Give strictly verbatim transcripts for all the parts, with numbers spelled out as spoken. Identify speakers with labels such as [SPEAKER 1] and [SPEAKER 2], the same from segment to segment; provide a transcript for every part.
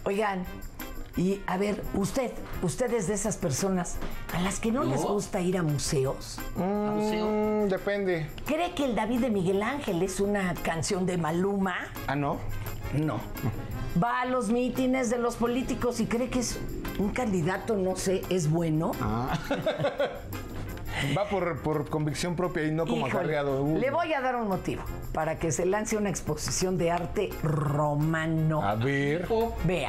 [SPEAKER 1] Oigan, y a ver, usted, usted es de esas personas a las que no, no. les gusta ir a museos.
[SPEAKER 2] Mm, ¿A museo? Depende.
[SPEAKER 1] ¿Cree que el David de Miguel Ángel es una canción de Maluma?
[SPEAKER 2] ¿Ah, no?
[SPEAKER 1] No. Va a los mítines de los políticos y cree que es un candidato, no sé, es bueno.
[SPEAKER 2] Ah. Va por, por convicción propia y no como acarreado. Uh.
[SPEAKER 1] Le voy a dar un motivo para que se lance una exposición de arte romano.
[SPEAKER 2] A ver.
[SPEAKER 1] Vea.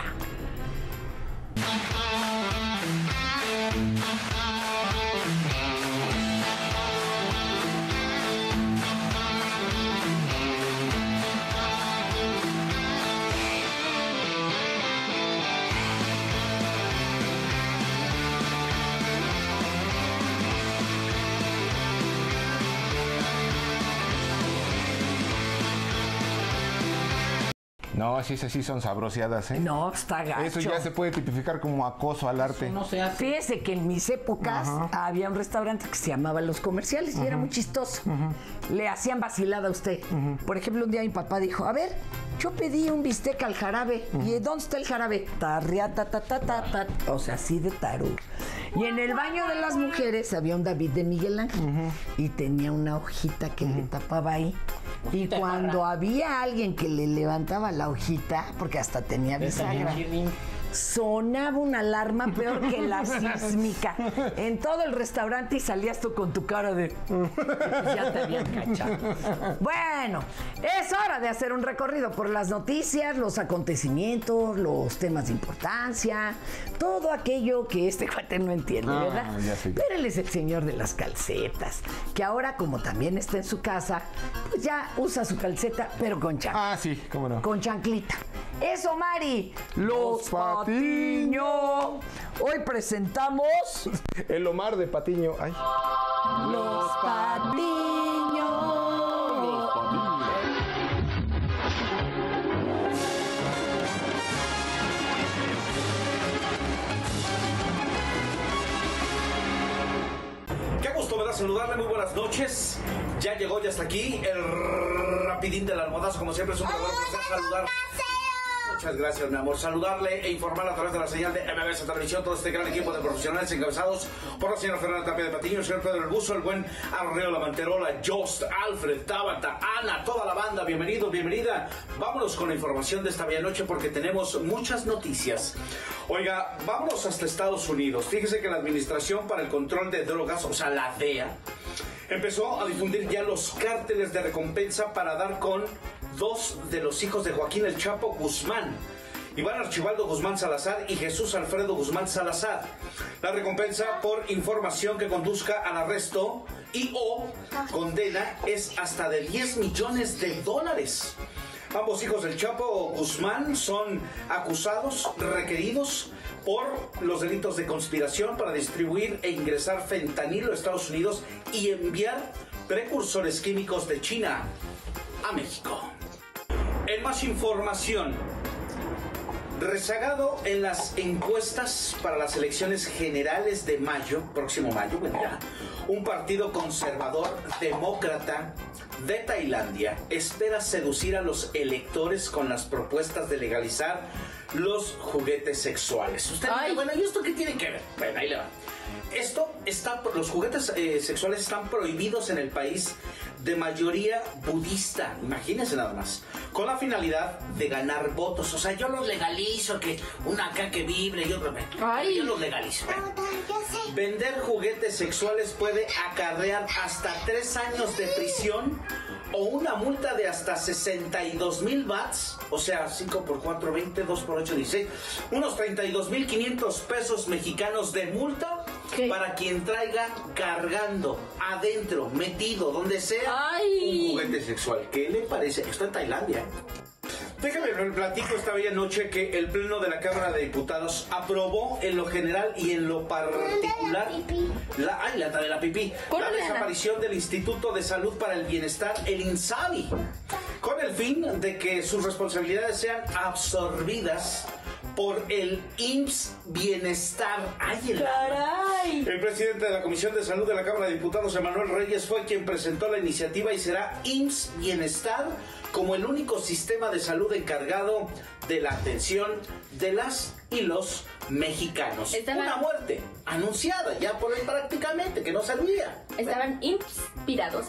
[SPEAKER 2] No, sí, sí, sí son sabroseadas, ¿eh?
[SPEAKER 1] No, está gacho.
[SPEAKER 2] Eso ya se puede tipificar como acoso al arte.
[SPEAKER 3] Eso no se hace.
[SPEAKER 1] Fíjese que en mis épocas Ajá. había un restaurante que se llamaba Los Comerciales uh-huh. y era muy chistoso. Uh-huh. Le hacían vacilada a usted. Uh-huh. Por ejemplo, un día mi papá dijo, a ver, yo pedí un bistec al jarabe. Uh-huh. ¿Y dónde está el jarabe? Tarria, ta, ta, ta, ta, ta. O sea, así de tarú. Y en el baño de las mujeres había un David de Miguel Ángel. Uh-huh. Y tenía una hojita que uh-huh. le tapaba ahí. Y cuando había alguien que le levantaba la hojita, porque hasta tenía bisagra, sonaba una alarma peor que la sísmica en todo el restaurante y salías tú con tu cara de ya te habían cachado. Bueno, es hora de hacer un recorrido por las noticias, los acontecimientos, los temas de importancia, todo aquello que este cuate no entiende, ah, ¿verdad? Sí. Pero él es el señor de las calcetas, que ahora como también está en su casa, pues ya usa su calceta, pero con chanclita.
[SPEAKER 2] Ah, sí, cómo no.
[SPEAKER 1] Con chanclita. Eso, Mari, los, los Patiño. Hoy presentamos
[SPEAKER 2] el Omar de Patiño. Ay.
[SPEAKER 1] Los Patiño. Los Patiño.
[SPEAKER 3] Qué gusto me da saludarle, muy buenas noches. Ya llegó, ya está aquí el rapidín del almohadazo, como siempre es un verdadero placer saludar. Muchas gracias, mi amor. Saludarle e informarle a través de la señal de M B S Televisión todo este gran equipo de profesionales encabezados por la señora Fernanda Tapia de Patiño, el señor Pedro El Buzo, el buen Arreo Manterola, Jost, Alfred, Tabata, Ana, toda la banda. Bienvenido, bienvenida. Vámonos con la información de esta bella noche porque tenemos muchas noticias. Oiga, vámonos hasta Estados Unidos. Fíjese que la Administración para el Control de Drogas, o sea, la D E A, empezó a difundir ya los cárteles de recompensa para dar con dos de los hijos de Joaquín El Chapo Guzmán, Iván Archibaldo Guzmán Salazar y Jesús Alfredo Guzmán Salazar. La recompensa por información que conduzca al arresto y o condena es hasta de diez millones de dólares. Ambos hijos del Chapo Guzmán son acusados, requeridos por los delitos de conspiración para distribuir e ingresar fentanilo a Estados Unidos y enviar precursores químicos de China a México. En más información, rezagado en las encuestas para las elecciones generales de mayo, próximo mayo, vendrá, un partido conservador demócrata de Tailandia espera seducir a los electores con las propuestas de legalizar los juguetes sexuales. Usted dice, bueno, ¿y esto qué tiene que ver? Bueno, ahí le va. Esto está, los juguetes eh, sexuales están prohibidos en el país de mayoría budista, imagínense nada más, con la finalidad de ganar votos. O sea, yo los legalizo, que una acá que vibre y otro, yo los legalizo. Vender juguetes sexuales puede acarrear hasta tres años de prisión o una multa de hasta sesenta y dos mil bahts, o sea, cinco por cuatro, veinte, dos por ocho, dieciséis, unos treinta y dos mil quinientos pesos mexicanos de multa. ¿Qué? Para quien traiga cargando adentro, metido, donde sea, Ay. un juguete sexual. ¿Qué le parece? Esto en Tailandia. Déjame le platico esta bella noche que el Pleno de la Cámara de Diputados aprobó en lo general y en lo particular la, ay, la de la pipí, la desaparición del Instituto de Salud para el Bienestar, el INSABI, con el fin de que sus responsabilidades sean absorbidas por el I M S S Bienestar. ¡Ay, el
[SPEAKER 4] ¡Caray!
[SPEAKER 3] El presidente de la Comisión de Salud de la Cámara de Diputados, Emanuel Reyes, fue quien presentó la iniciativa y será I M S S Bienestar como el único sistema de salud encargado de la atención de las y los mexicanos.
[SPEAKER 4] Estaban...
[SPEAKER 3] Una muerte anunciada ya por él prácticamente, que no sabía.
[SPEAKER 4] Estaban inspirados.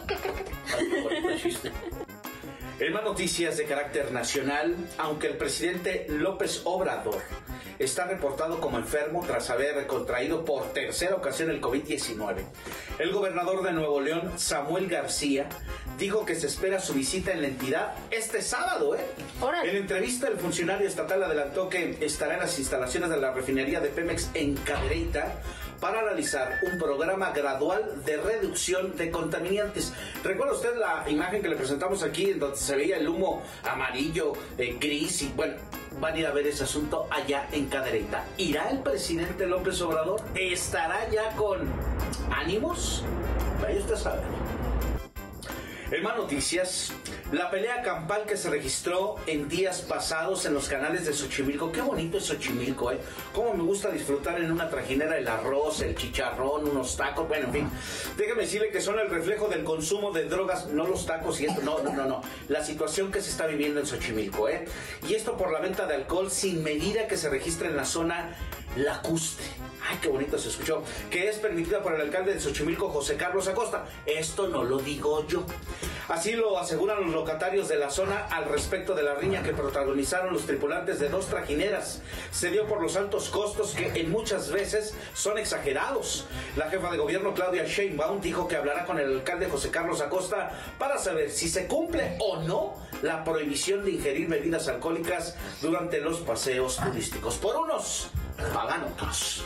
[SPEAKER 3] En más noticias de carácter nacional, aunque el presidente López Obrador está reportado como enfermo tras haber contraído por tercera ocasión el COVID diecinueve, el gobernador de Nuevo León, Samuel García, dijo que se espera su visita en la entidad este sábado. ¿eh? En entrevista, el funcionario estatal adelantó que estará en las instalaciones de la refinería de Pemex en Cadereyta para realizar un programa gradual de reducción de contaminantes. ¿Recuerda usted la imagen que le presentamos aquí, en donde se veía el humo amarillo, eh, gris? Y bueno, van a ir a ver ese asunto allá en Cadereyta. ¿Irá el presidente López Obrador? ¿Estará ya con ánimos? Vaya usted a saber. En más noticias, la pelea campal que se registró en días pasados en los canales de Xochimilco. Qué bonito es Xochimilco, ¿eh? Cómo me gusta disfrutar en una trajinera el arroz, el chicharrón, unos tacos, bueno, en fin. Déjeme decirle que son el reflejo del consumo de drogas, no los tacos y esto, no, no, no, no. La situación que se está viviendo en Xochimilco, ¿eh? Y esto por la venta de alcohol sin medida que se registra en la zona lacustre. Ay, qué bonito se escuchó. Que es permitida por el alcalde de Xochimilco, José Carlos Acosta. Esto no lo digo yo. Así lo aseguran los locatarios de la zona al respecto de la riña que protagonizaron los tripulantes de dos trajineras. Se dio por los altos costos que en muchas veces son exagerados. La jefa de gobierno, Claudia Sheinbaum, dijo que hablará con el alcalde José Carlos Acosta para saber si se cumple o no la prohibición de ingerir bebidas alcohólicas durante los paseos turísticos. Por unos, pagan otros.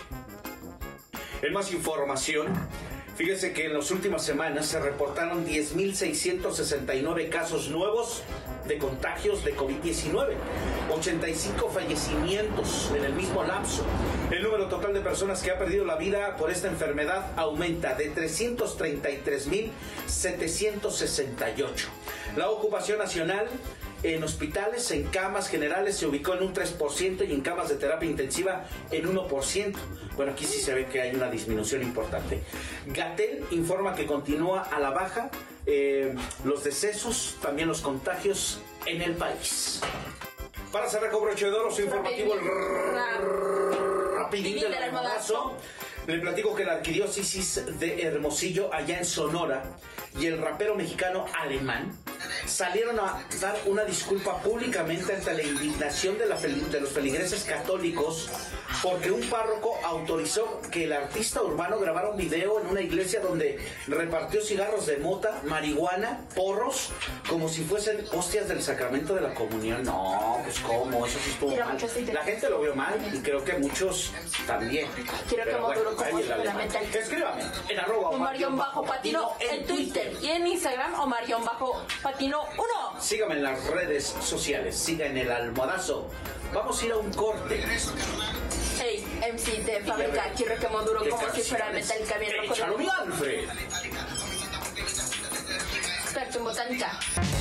[SPEAKER 3] En más información, fíjese que en las últimas semanas se reportaron diez mil seiscientos sesenta y nueve casos nuevos de contagios de COVID diecinueve, ochenta y cinco fallecimientos en el mismo lapso. El número total de personas que ha perdido la vida por esta enfermedad aumenta de trescientos treinta y tres mil setecientos sesenta y ocho. La ocupación nacional en hospitales, en camas generales, se ubicó en un tres por ciento y en camas de terapia intensiva en uno por ciento. Bueno, aquí sí se ve que hay una disminución importante. Gatell informa que continúa a la baja eh, los decesos, también los contagios en el país. Para cerrar con broche de oro, su informativo el rapidín del almohadazo. Le platico que la arquidiócesis de Hermosillo, allá en Sonora, y el rapero mexicano Alemán salieron a dar una disculpa públicamente ante la indignación de, la, de los feligreses católicos porque un párroco autorizó que el artista urbano grabara un video en una iglesia donde repartió cigarros de mota, marihuana, porros, como si fuesen hostias del sacramento de la comunión. No, pues cómo, eso sí estuvo mal. La gente lo vio mal y creo que muchos también.
[SPEAKER 4] Quiero que Maduro como fundamental.
[SPEAKER 3] Escríbame en arroba
[SPEAKER 4] Omar-Patino en Twitter y en Instagram Omar-Patino uno.
[SPEAKER 3] Sígame en las redes sociales, siga en el almohadazo. Vamos a ir a un corte.
[SPEAKER 4] Hey, M C de fábrica, quiero que Maduro como si fuera metal camino con
[SPEAKER 3] ¡Échalo, mi Alfred!
[SPEAKER 4] experto en botánica.